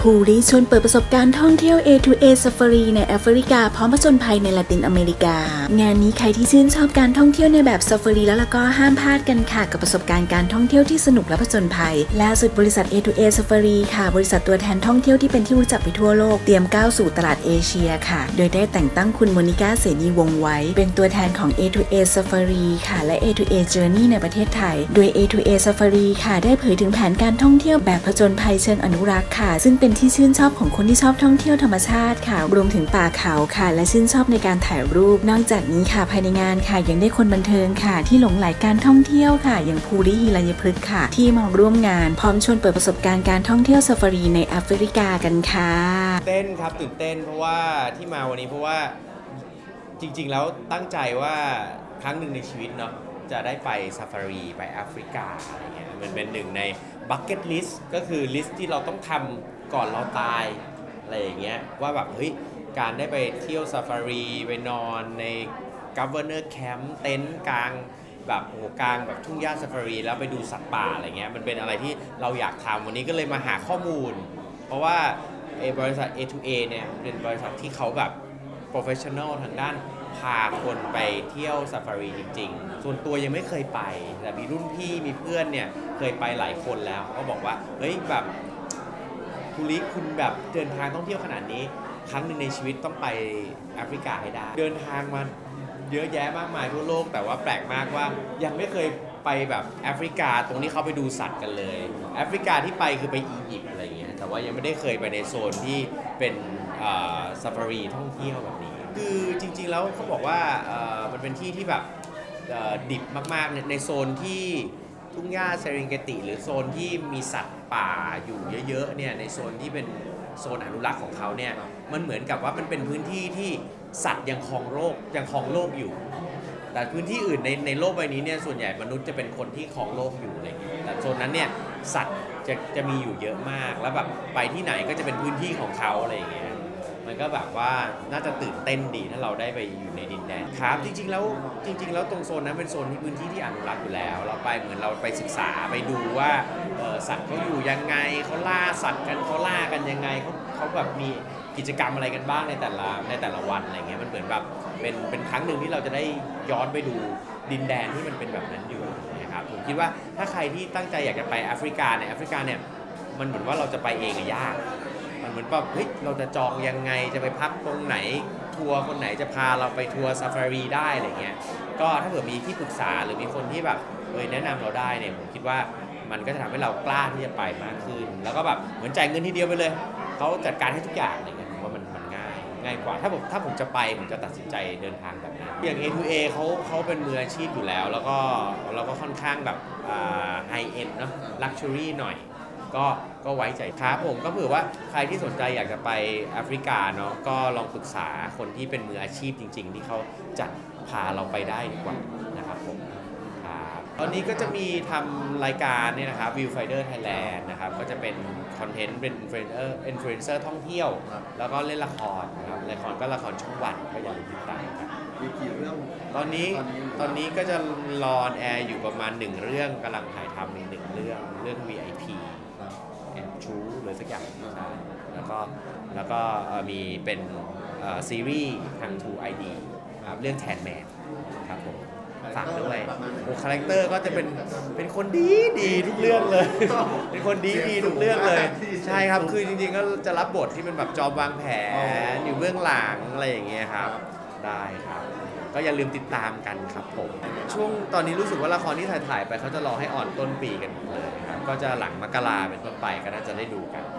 ภูริชวนเปิดประสบการณ์ท่องเที่ยว A2A Safari ในแอฟริกาพร้อมผจญภัยในละตินอเมริกางานนี้ใครที่ชื่นชอบการท่องเที่ยวในแบบ Safari แล้วก็ห้ามพลาดกันค่ะกับประสบการณ์การท่องเที่ยวที่สนุกและผจญภัยล่าสุดบริษัท A2A Safari ค่ะบริษัทตัวแทนท่องเที่ยวที่เป็นที่รู้จักไปทั่วโลกเตรียมก้าวสู่ตลาดเอเชียค่ะโดยได้แต่งตั้งคุณโมนิก้าเสนีวงศ์ไว้เป็นตัวแทนของ A2A Safari ค่ะและ A2A Journey ในประเทศไทยโดย A2A Safari ค่ะได้เผยถึงแผนการท่องเที่ยวแบบผจญภัยเชิงอนุรักษ์ค่ะซึ่งเป็นที่ชื่นชอบของคนที่ชอบท่องเที่ยวธรรมชาติค่ะรวมถึงป่าเขาค่ะและชื่นชอบในการถ่ายรูปนอกจากนี้ค่ะภายในงานค่ะยังได้คนบันเทิงค่ะที่หลงใหลการท่องเที่ยวค่ะอย่างภูริฮิรัญพฤกษ์ค่ะที่มาร่วมงานพร้อมชวนเปิดประสบการณ์การท่องเที่ยวซาฟารีในแอฟริกากันค่ะเต้นครับตื่นเต้นเพราะว่าที่มาวันนี้เพราะว่าจริงๆแล้วตั้งใจว่าครั้งหนึ่งในชีวิตเนาะจะได้ไปซาฟารีไปแอฟริกาอะไรเงี้ยมันเป็นหนึ่งในบัคเก็ตลิสต์ก็คือลิสต์ที่เราต้องทำก่อนเราตายอะไรอย่างเงี้ยว่าแบบเฮ้ยการได้ไปเที่ยวซาฟารีไปนอนใน Governor Camp เต็นท์กลางแบบโอ้กลางแบบทุ่งหญ้าซาฟารีแล้วไปดูสัตว์ป่าอะไรเงี้ยมันเป็นอะไรที่เราอยากทำวันนี้ก็เลยมาหาข้อมูลเพราะว่าบริษัท A2A เนี่ยเป็นบริษัทที่เขาแบบโปรเฟชชั่นอลทางด้านพาคนไปเที่ยวซาฟารีจริงๆส่วนตัวยังไม่เคยไปแต่มีรุ่นพี่มีเพื่อนเนี่ยเคยไปหลายคนแล้วเขาก็บอกว่าเฮ้ยแบบภูริคุณแบบเดินทางท่องเที่ยวขนาดนี้ครั้งหนึ่งในชีวิตต้องไปแอฟริกาให้ได้เดินทางมาเยอะแยะมากมายทั่วโลกแต่ว่าแปลกมากว่ายังไม่เคยไปแบบแอฟริกาตรงนี้เขาไปดูสัตว์กันเลยแอฟริกาที่ไปคือไปอียิปต์อะไรเงี้ยแต่ว่ายังไม่ได้เคยไปในโซนที่เป็นซาฟารีท่องเที่ยวแบบนี้คือจริงๆแล้วเขาบอกว่ามันเป็นที่ที่แบบดิบมากๆในโซนที่ทุ่งหญ้าเซริงเกติหรือโซนที่มีสัตว์ป่าอยู่เยอะๆเนี่ยในโซนที่เป็นโซนอนุรักษ์ของเขาเนี่ยมันเหมือนกับว่ามันเป็นพื้นที่ที่สัตว์ยังครองโลกอยู่แต่พื้นที่อื่นในโลกใบนี้เนี่ยส่วนใหญ่มนุษย์จะเป็นคนที่ครองโลกอยู่อะไรอย่างเงี้ยแต่โซนนั้นเนี่ยสัตว์จะมีอยู่เยอะมากแล้วแบบไปที่ไหนก็จะเป็นพื้นที่ของเขาอะไรอย่างเงี้ยมันก็แบบว่าน่าจะตื่นเต้นดีถ้าเราได้ไปอยู่ในดินแดนครับจริงๆแล้วตรงโซนนั้นเป็นโซนที่พื้นที่ที่อนุรักษ์อยู่แล้วเราไปเหมือนเราไปศึกษาไปดูว่าสัตว์เขาอยู่ยังไงเขาล่าสัตว์กันเขาล่ากันยังไงเขาแบบมีกิจกรรมอะไรกันบ้างในแต่ละวันอะไรเงี้ยมันเหมือนแบบเป็นครั้งหนึ่งที่เราจะได้ย้อนไปดูดินแดนที่มันเป็นแบบนั้นอยู่นะครับผมคิดว่าถ้าใครที่ตั้งใจอยากจะไปแอฟริกาเนี่ยมันเหมือนว่าเราจะไปเองยากมันเหมือนแบบเฮ้ยเราจะจองยังไงจะไปพักตรงไหนทัวร์คนไหนจะพาเราไปทัวร์ซาฟารีได้อะไรเงี้ยก็ถ้าเกิดมีที่ปรึกษาหรือมีคนที่แบบแนะนำเราได้เนี่ยผมคิดว่ามันก็จะทำให้เรากล้าที่จะไปมากขึ้นแล้วก็แบบเหมือนจ่ายเงินทีเดียวไปเลยเขาจัดการให้ทุกอย่างอะไรเงี้ยผมว่ามันง่ายกว่าถ้าผมจะไปผมจะตัดสินใจเดินทางแบบนั้นอย่าง A2A เขาเป็นมืออาชีพอยู่แล้วแล้วก็ค่อนข้างแบบไฮเอ็นด์เนาะลักชัวรี่หน่อยก็ไว้ใจครับผมก็เผื่อว่าใครที่สนใจอยากจะไปแอฟริกาเนาะก็ลองปรึกษาคนที่เป็นมืออาชีพจริงๆที่เขาจะพาเราไปได้ดีกว่านะครับผมครับตอนนี้ก็จะมีทำรายการเนี่ยนะครับ Viewfinder Thailand นะครับก็จะเป็นคอนเทนต์เป็นอินฟลูเอนเซอร์ท่องเที่ยวแล้วก็เล่นละครนะครับละครช่องวันก็อย่าลืมติดตามครับมีกี่เรื่องตอนนี้ก็จะรอแอร์อยู่ประมาณ1เรื่องกำลังถ่ายทำอีก1เรื่อง VIPแอบชู้หรือสักอย่างใช่แล้วก็มีเป็นซีรีส์ทาง True ID ครับเรื่องแทนแมนครับผมฝากด้วยคาแรคเตอร์ก็จะเป็นคนดีทุกเรื่องเลยเป็นคนดีทุกเรื่องเลยใช่ครับคือจริงๆก็จะรับบทที่เป็นแบบจอมวางแผนอยู่เบื้องหลังอะไรอย่างเงี้ยครับได้ครับก็อย่าลืมติดตามกันครับผมช่วงตอนนี้รู้สึกว่าละครที่ถ่ายไปเขาจะรอให้ออนต้นปีกันเลยครับก็จะหลังมกราเป็นต้นไปก็น่าจะได้ดูกัน